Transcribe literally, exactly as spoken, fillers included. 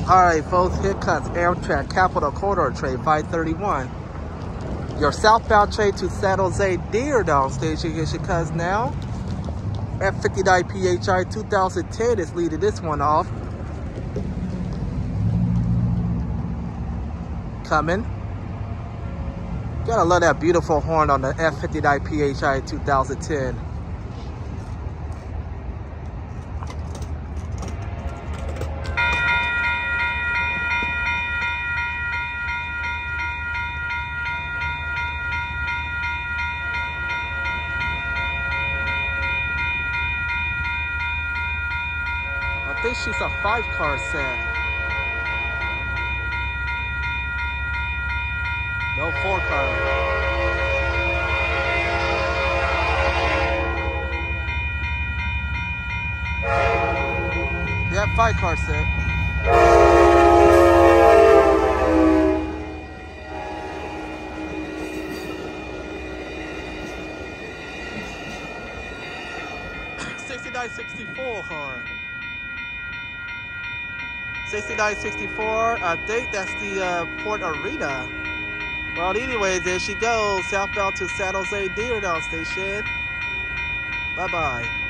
Alright folks, here comes Amtrak Capital Corridor train five thirty-one. Your southbound train to San Jose Deardown station, here she comes now. F fifty-nine P H I two thousand ten is leading this one off. Coming. Gotta love that beautiful horn on the F fifty-nine P H I two thousand ten. I think she's a five car set. No four car. Yeah, five car set. sixty-nine sixty-four car. sixty-nine sixty-four, I think that's the uh, Port Arena. Well, anyways, there she goes, southbound to San Jose Deardown station. Bye-bye.